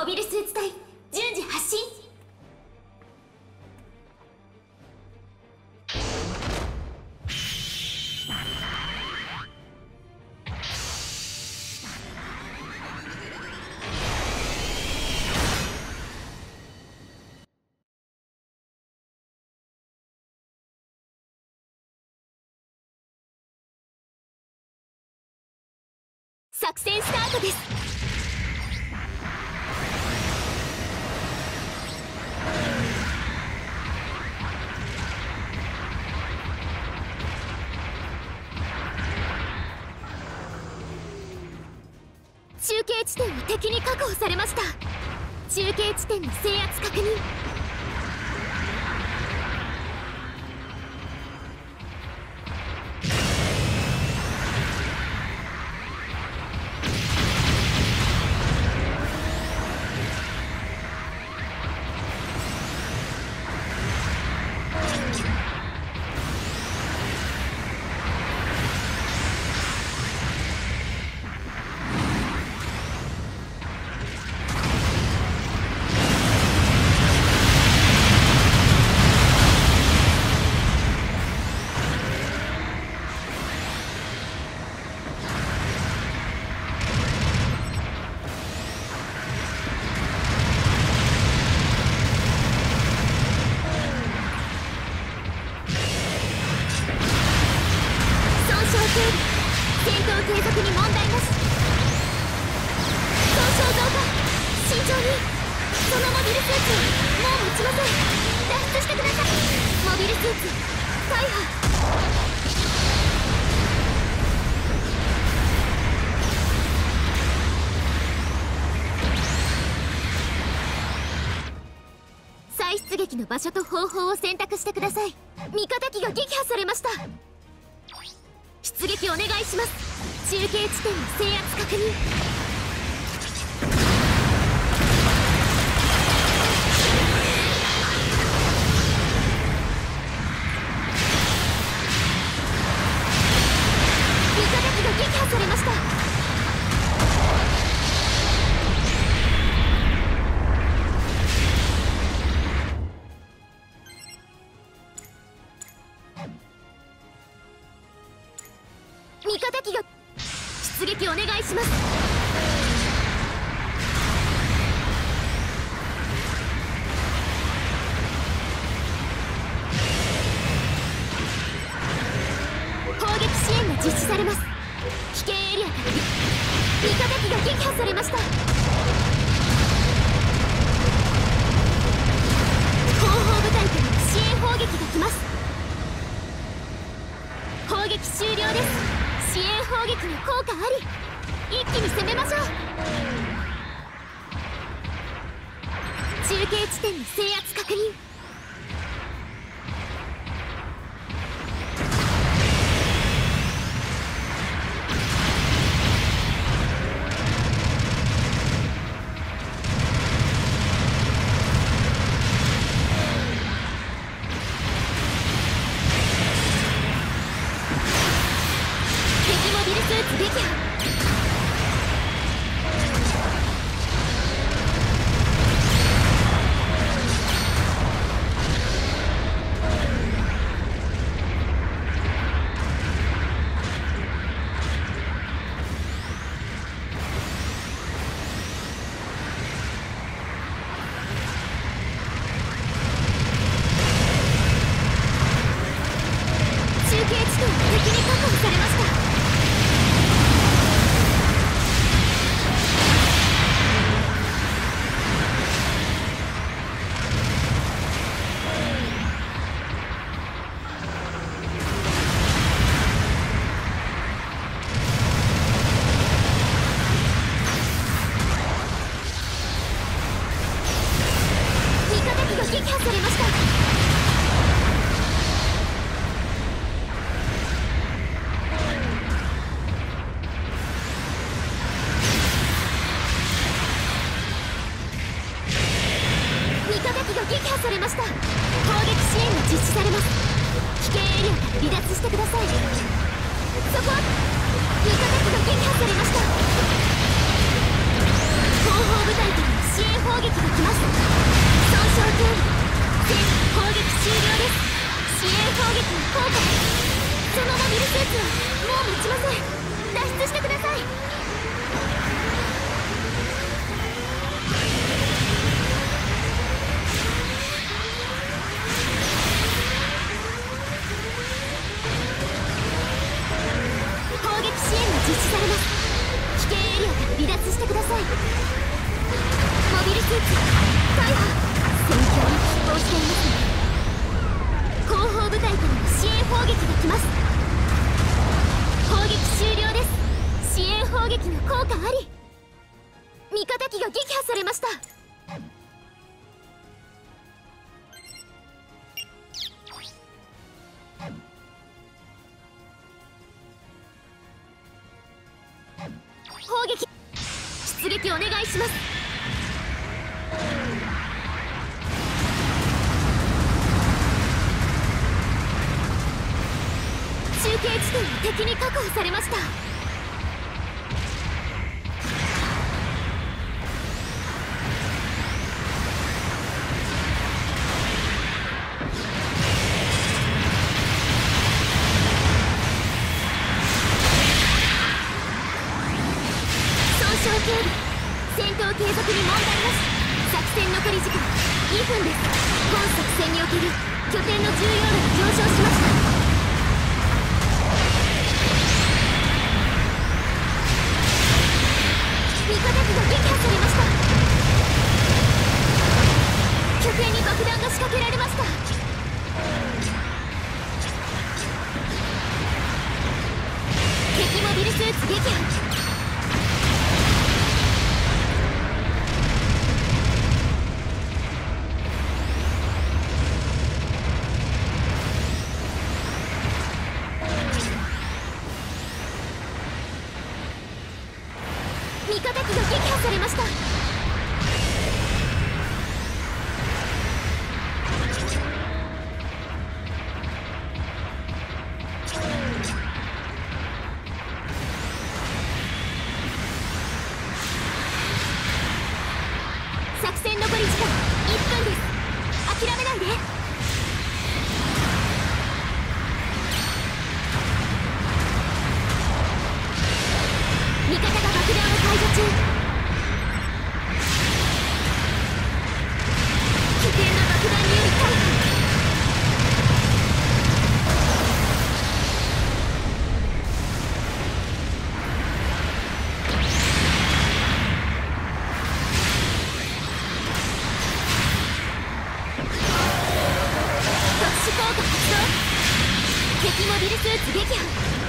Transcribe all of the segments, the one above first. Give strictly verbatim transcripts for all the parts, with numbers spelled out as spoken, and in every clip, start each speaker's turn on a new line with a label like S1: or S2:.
S1: モビルスーツ隊順次発進。作戦スタートです。中継地点は敵に確保されました。中継地点の制圧確認。戦闘継続に問題なし。損傷増加。慎重に。そのモビルスーツもう持ちません。脱出してください。モビルスーツ大破。再出撃の場所と方法を選択してください。味方機が撃破されました。出撃お願いします。中継地点の制圧確認。味方機が撃破されました。味方機が出撃お願いします。砲撃支援が実施されます。危険エリアから味方機が撃破されました。後方部隊から支援砲撃が来ます。砲撃終了です。支援砲撃の効果あり。一気に攻めましょう。中継地点の制圧確認。モビルスーツ撃破。中継地点は敵に確保されました。撃破されました。味方機が撃破されました。攻撃支援が実施されます。危険エリアから離脱してください。そこ味方機が撃破されました。後方部隊からの支援撃の効果。そのモビルスーツはもう持ちません。脱出してください。砲撃支援が実施されます。危険エリアから離脱してください。モビルスーツ逮捕。戦況に拮抗していますね。後方部隊からの支援砲撃が来ます。砲撃終了です。支援砲撃の効果あり。味方機が撃破されました。砲撃出撃お願いします。中継地点が敵に確保されました。損傷警備。戦闘継続に問題なし。作戦残り時間にふんです。本作戦における拠点の重要度が上昇しました。味方機が撃破されました。拠点に爆弾が仕掛けられました。敵モビルスーツ撃破。味方機が撃破されました。作戦残り時間いっぷんです。諦めないで。味方が爆弾を解除中。危険な爆弾により逮捕。特殊効果発動。敵モビルスーツ撃破。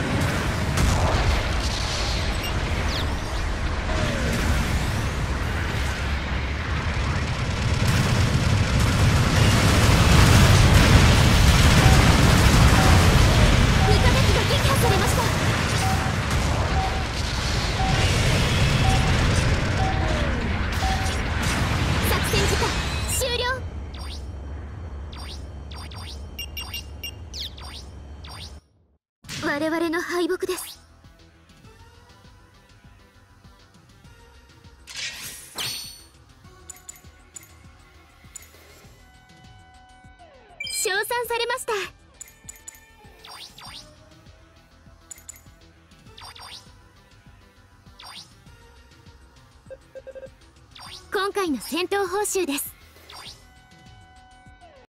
S1: 我々の敗北です。称賛されました。今回の戦闘報酬です。